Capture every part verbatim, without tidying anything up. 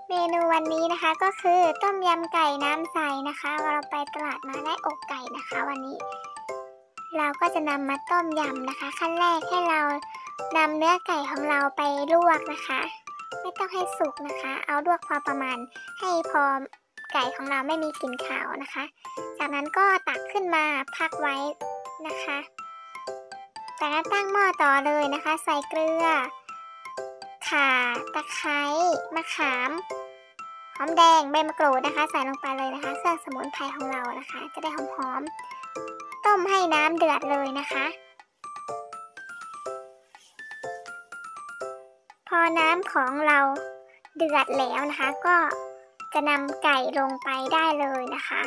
เมนูวันนี้นะคะก็คือต้มยำไก่น้ำใสนะคะเราไปตลาดมาได้อกไก่นะคะวันนี้เราก็จะนำมาต้มยำนะคะขั้นแรกให้เรานำเนื้อไก่ของเราไปลวกนะคะไม่ต้องให้สุกนะคะเอาลวกพอประมาณให้พอไก่ของเราไม่มีกลิ่นคาวนะคะจากนั้นก็ตักขึ้นมาพักไว้นะคะจากนั้นตั้งหม้อต่อเลยนะคะใส่เกลือข่าตะไคร้มะขามหอมแดงใบมะกรูดนะคะใส่ลงไปเลยนะคะเครื่องสมุนไพรของเรานะคะจะได้หอมๆต้มให้น้ำเดือดเลยนะคะพอน้ำของเราเดือดแล้วนะคะก็จะนำไก่ลงไปได้เลยนะคะ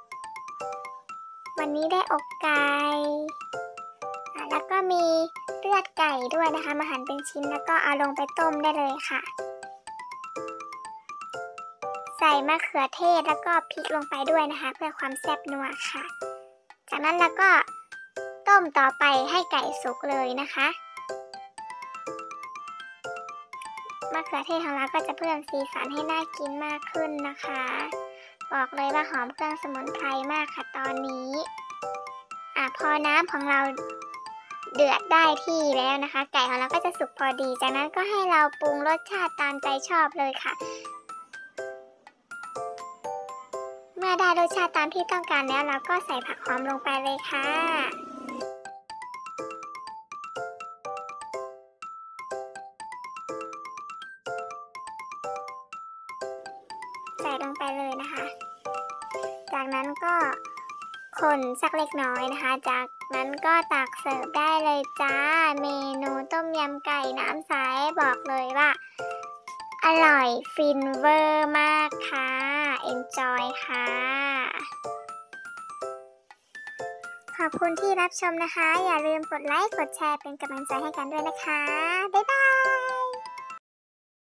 วันนี้ได้อกไก่แล้วก็มีเลือดไก่ด้วยนะคะมาหั่นเป็นชิ้นแล้วก็เอาลงไปต้มได้เลยค่ะใส่มะเขือเทศแล้วก็พริกลงไปด้วยนะคะเพื่อความแซ่บนัวค่ะจากนั้นเราก็ต้มต่อไปให้ไก่สุกเลยนะคะมะเขือเทศของเราก็จะเพิ่มสีสันให้น่ากินมากขึ้นนะคะบอกเลยว่าหอมเครื่องสมุนไพรมากค่ะตอนนี้อ่ะพอน้ำของเราเดือดได้ที่แล้วนะคะไก่ของเราก็จะสุกพอดีจากนั้นก็ให้เราปรุงรสชาติตามใจชอบเลยค่ะเมื่อได้รสชาติตามที่ต้องการแล้วเราก็ใส่ผักหอมลงไปเลยค่ะใส่ลงไปเลยนะคะจากนั้นก็คนสักเล็กน้อยนะคะจากนั้นก็ตักเสิร์ฟได้เลยจ้าเมนูต้มยำไก่น้ำใสบอกเลยว่าอร่อยฟินเวอร์มากค่ะ enjoy ค่ะขอบคุณที่รับชมนะคะอย่าลืมกดไลค์กดแชร์เป็นกำลังใจให้กันด้วยนะคะบ๊ายบาย